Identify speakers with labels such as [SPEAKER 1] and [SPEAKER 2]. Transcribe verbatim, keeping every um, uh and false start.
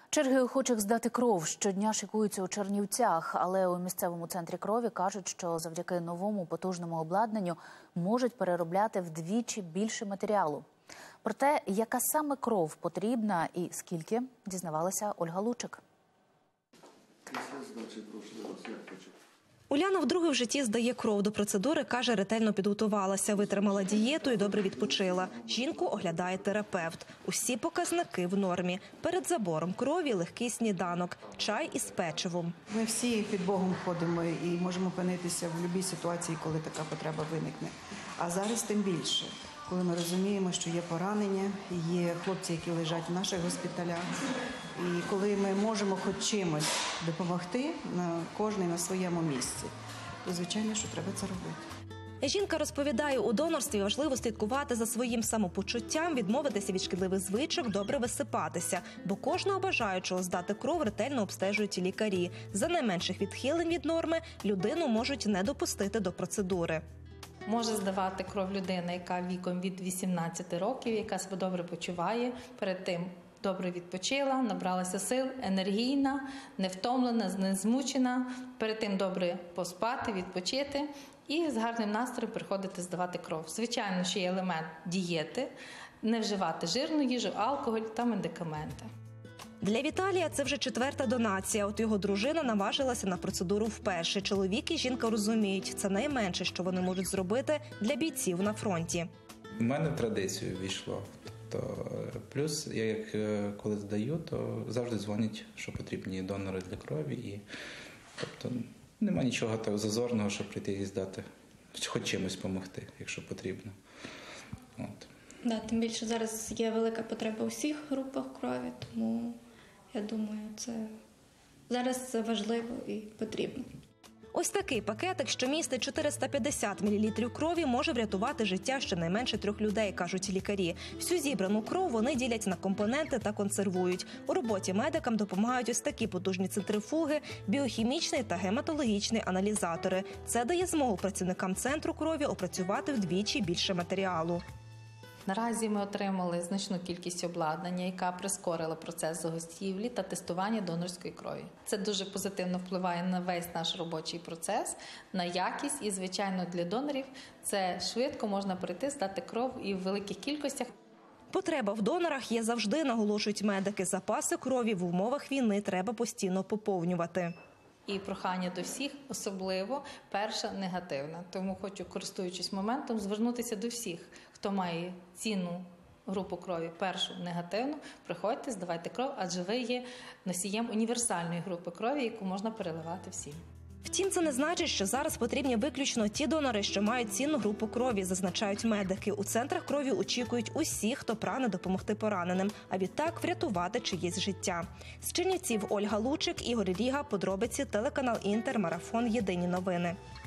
[SPEAKER 1] Черги охочих здати кров щодня шикуються у Чернівцях, але у місцевому центрі крові кажуть, що завдяки новому потужному обладнанню можуть переробляти вдвічі більше матеріалу. Про те, яка саме кров потрібна і скільки, дізнавалася Ольга Лучик.
[SPEAKER 2] Уляна вдруге в житті здає кров. До процедури, каже, ретельно підготувалася, витримала дієту і добре відпочила. Жінку оглядає терапевт. Усі показники в нормі. Перед забором крові легкий сніданок, чай із печивом.
[SPEAKER 3] Ми всі під Богом ходимо і можемо опинитися в будь-якій ситуації, коли така потреба виникне. А зараз тим більше, коли ми розуміємо, що є поранення, є хлопці, які лежать в наших госпіталях. І коли ми можемо хоч чимось допомогти, кожен на своєму місці, то, звичайно, що треба це робити.
[SPEAKER 2] Жінка розповідає, у донорстві важливо слідкувати за своїм самопочуттям, відмовитися від шкідливих звичок, добре висипатися. Бо кожного бажаючого здати кров ретельно обстежують лікарі. За найменших відхилень від норми людину можуть не допустити до процедури.
[SPEAKER 4] Може здавати кров людина, яка віком від вісімнадцяти років, яка себе добре почуває, перед тим добре відпочила, набралася сил, енергійна, не втомлена, не змучена, перед тим добре поспати, відпочити і з гарним настроєм приходити здавати кров. Звичайно, що є елемент дієти, не вживати жирну їжу, алкоголь та медикаменти.
[SPEAKER 2] Для Віталія це вже четверта донація. От його дружина наважилася на процедуру вперше. Чоловік і жінка розуміють, це найменше, що вони можуть зробити для бійців на фронті.
[SPEAKER 5] У мене в традицію війшло. Тобто, плюс, я як коли здаю, то завжди дзвонять, що потрібні донори для крові. І, тобто, нема нічого так зазорного, щоб прийти і здати. Хоч чимось допомогти, якщо потрібно. От.
[SPEAKER 6] Да, тим більше зараз є велика потреба у всіх групах крові, тому я думаю, це зараз це важливо і потрібно.
[SPEAKER 2] Ось такий пакетик, що містить чотириста п'ятдесят мілілітрів крові, може врятувати життя щонайменше трьох людей, кажуть лікарі. Всю зібрану кров вони ділять на компоненти та консервують. У роботі медикам допомагають ось такі потужні центрифуги, біохімічний та гематологічний аналізатори. Це дає змогу працівникам центру крові опрацювати вдвічі більше матеріалу.
[SPEAKER 4] Наразі ми отримали значну кількість обладнання, яка прискорила процес заготівлі та тестування донорської крові. Це дуже позитивно впливає на весь наш робочий процес, на якість і, звичайно, для донорів це швидко можна прийти, здати кров і в великих кількостях.
[SPEAKER 2] Потреба в донорах є завжди, наголошують медики. Запаси крові в умовах війни треба постійно поповнювати.
[SPEAKER 4] І прохання до всіх, особливо перша негативна. Тому хочу, користуючись моментом, звернутися до всіх, хто має цінну групу крові, першу негативну, приходьте, здавайте кров, адже ви є носієм універсальної групи крові, яку можна переливати всім.
[SPEAKER 2] Втім, це не значить, що зараз потрібні виключно ті донори, що мають цінну групу крові, зазначають медики. У центрах крові очікують усі, хто прагне допомогти пораненим, а відтак врятувати чиєсь життя. З Чернівців Ольга Лучик, Ігор Ріга, подробиці, телеканал Інтер, марафон «Єдині новини».